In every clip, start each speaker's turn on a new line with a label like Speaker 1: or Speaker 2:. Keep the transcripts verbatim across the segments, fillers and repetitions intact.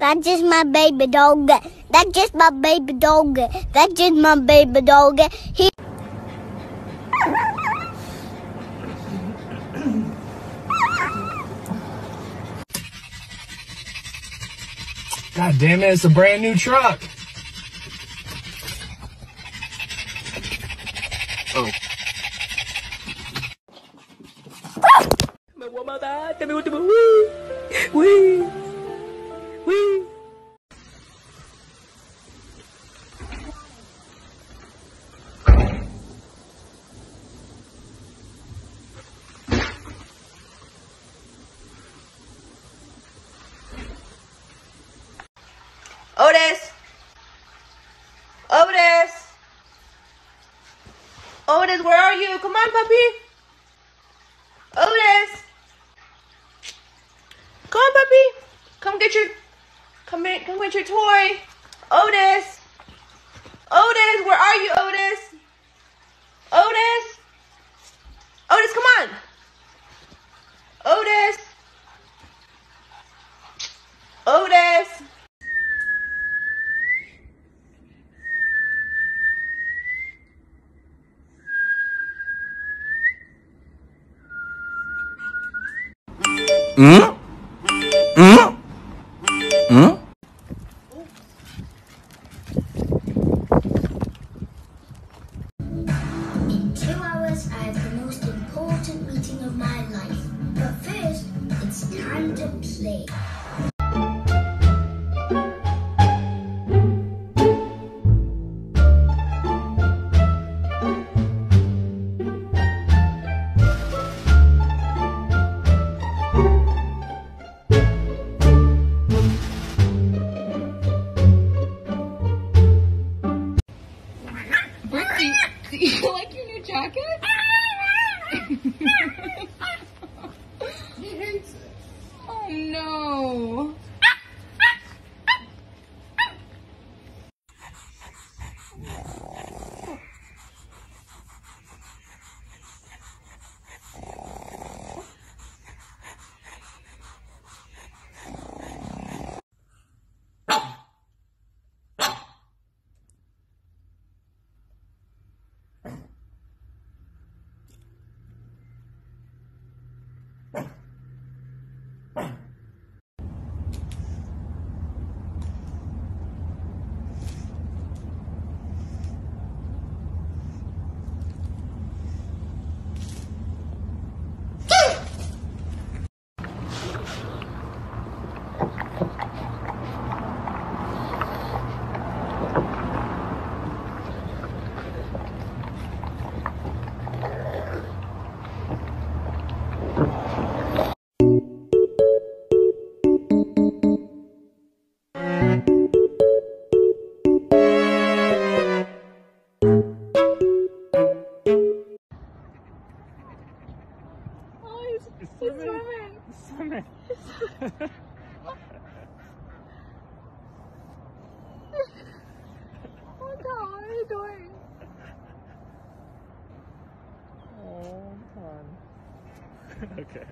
Speaker 1: That's just my baby dog. That's just my baby dog. That's just my baby dog. He
Speaker 2: God damn it, it's a brand new truck. Oh.
Speaker 3: Otis! Otis! Otis, where are you? Come on, puppy! Otis! Come on, puppy! Come get your... Come in, come get your toy! Otis! Otis, where are you, Otis? Otis! Otis, come on! Otis! Otis!
Speaker 2: Hmm? Hmm? Hmm?
Speaker 4: In two hours, I have the most important meeting of my life. But first, it's time to play.
Speaker 5: Do you like your new jacket?
Speaker 2: He hates it.
Speaker 5: Oh no. He's swimming.
Speaker 2: He's swimming.
Speaker 5: Oh God, what are you doing?
Speaker 2: Oh, fun. Okay.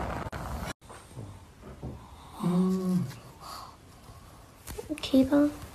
Speaker 1: Keep on.